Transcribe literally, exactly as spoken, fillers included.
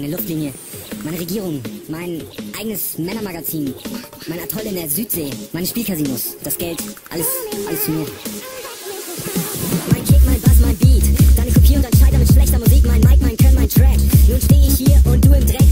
meine Luftlinie, meine Regierung, mein eigenes Männermagazin, mein Atoll in der Südsee, meine Spielcasinos, das Geld, alles, alles zu mir. Mein Kick, mein Bass, mein Beat, deine Kopie und dein Scheiter mit schlechter Musik, mein Mic, mein Können, mein Track. Nun steh ich hier und du im Dreck.